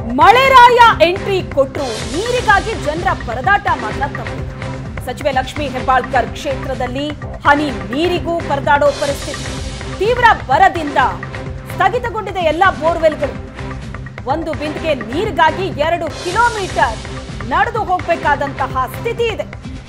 ಮಳೆರಾಯ entry ಕೊಟ್ಟರು ನೀರಿಗಾಗಿ ಜನರ ಪರದಾಟ ಮಾತ್ರ ತಪ್ಪು. ಸಚಿವೆ ಲಕ್ಷ್ಮೀ ಹೆಬ್ಬಾಳ್ಕರ್ ಕ್ಷೇತ್ರದಲ್ಲಿ ಹನಿ ನೀರಿಗೂ ಪರದಾಡೋ ಪರಿಸ್ಥಿತಿ. ತೀವ್ರ ಬರದಿಂದ ಸ್ಥಗಿತಗೊಂಡಿದೆ ಎಲ್ಲ ಬೋರ್ವೆಲ್ಗಳು. ಒಂದು ಬಿಂದಿಗೆ ನೀರಿಗಾಗಿ 2 ಕಿಲೋಮೀಟರ್ ನಡೆದು ಹೋಗಬೇಕಾದಂತಹ ಸ್ಥಿತಿ ಇದೆ.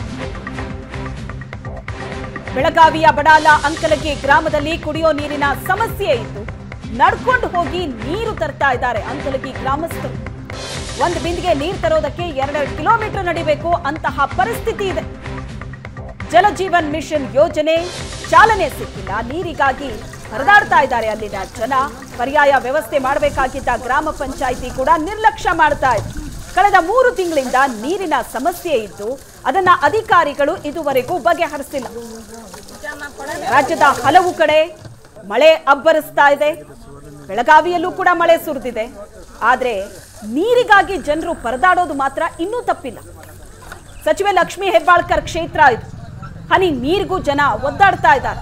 ಬೆಳಗಾವಿಯ ಬಡಾಲ ಅಂಕಲಗಿ ಗ್ರಾಮದಲ್ಲಿ ಕುಡಿಯೋ ನೀರಿನ ಸಮಸ್ಯೆ ಇದ್ದು ನಡ್ಕೊಂಡು ಹೋಗಿ ನೀರು ತರ್ತಾ ಇದ್ದಾರೆ ಅಂಕಲಗಿ ಗ್ರಾಮಸ್ಥರು. ಒಂದು ಬಿಂದಿಗೆ ನೀರು ತರೋದಕ್ಕೆ 2 ಕಿಲೋಮೀಟರ್ ನಡಿಬೇಕು ಅಂತಹ ಪರಿಸ್ಥಿತಿ ಇದೆ. ಜಲಜೀವನ್ ಮಿಷನ್ ಯೋಜನೆ ಚಾಲನೆ ಸಿಕ್ಕಿಲ್ಲ, ನೀರಿಗಾಗಿ ಹರಿದಾಡ್ತಾ ಇದ್ದಾರೆ ಅಲ್ಲಿನ ಜನ. ಪರ್ಯಾಯ ವ್ಯವಸ್ಥೆ ಮಾಡಬೇಕಾಗಿದ್ದ ಗ್ರಾಮ ಪಂಚಾಯಿತಿ ಕೂಡ ನಿರ್ಲಕ್ಷ್ಯ ಮಾಡ್ತಾ ಇದೆ. ಕಳೆದ 3 ತಿಂಗಳಿಂದ ನೀರಿನ ಸಮಸ್ಯೆ ಇದ್ದು ಅದನ್ನ ಅಧಿಕಾರಿಗಳು ಇದುವರೆಗೂ ಬಗೆಹರಿಸಿಲ್ಲ. ರಾಜ್ಯದ ಹಲವು ಕಡೆ ಮಳೆ ಅಬ್ಬರಿಸ್ತಾ ಇದೆ. ಬೆಳಗಾವಿಯಲ್ಲೂ ಕೂಡ ಮಳೆ ಸುರಿದಿದೆ. ಆದ್ರೆ ನೀರಿಗಾಗಿ ಜನರು ಪರದಾಡೋದು ಮಾತ್ರ ಇನ್ನೂ ತಪ್ಪಿಲ್ಲ. ಸಚಿವೆ ಲಕ್ಷ್ಮೀ ಹೆಬ್ಬಾಳ್ಕರ್ ಕ್ಷೇತ್ರ ಇದು. ಹನಿ ನೀರಿಗೂ ಜನ ಒದ್ದಾಡ್ತಾ ಇದ್ದಾರೆ.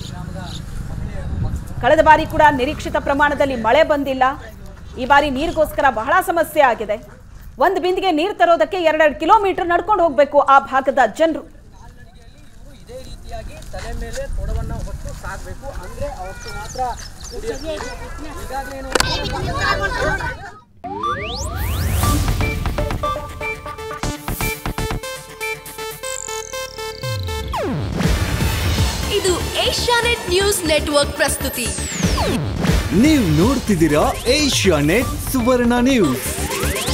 ಕಳೆದ ಬಾರಿ ಕೂಡ ನಿರೀಕ್ಷಿತ ಪ್ರಮಾಣದಲ್ಲಿ ಮಳೆ ಬಂದಿಲ್ಲ. ಈ ಬಾರಿ ನೀರಿಗೋಸ್ಕರ ಬಹಳ ಸಮಸ್ಯೆ ಆಗಿದೆ. ಒಂದು ಬಿಂದಿಗೆ ನೀರು ತರೋದಕ್ಕೆ 2 ಕಿಲೋಮೀಟರ್ ನಡ್ಕೊಂಡು ಹೋಗಬೇಕು ಆ ಭಾಗದ ಜನರು. ಇದೇ ರೀತಿಯಾಗಿ ತಲೆ ಮೇಲೆ ಕೊಡವನ್ನ ಹೊತ್ತು ಸಾಗಬೇಕು, ಅಂದ್ರೆ ಅವತ್ತು ಮಾತ್ರ ಇದು ಏಷ್ಯಾನೆಟ್ ನ್ಯೂಸ್ ನೆಟ್ವರ್ಕ್ ಪ್ರಸ್ತುತಿ. ನೀವು ನೋಡ್ತಿದ್ದೀರಾ ಏಷ್ಯಾನೆಟ್ ಸುವರ್ಣ ನ್ಯೂಸ್.